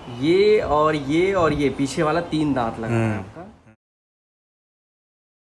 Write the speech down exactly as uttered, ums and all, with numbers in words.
ये और ये और ये पीछे वाला तीन दांत लगा है आपका।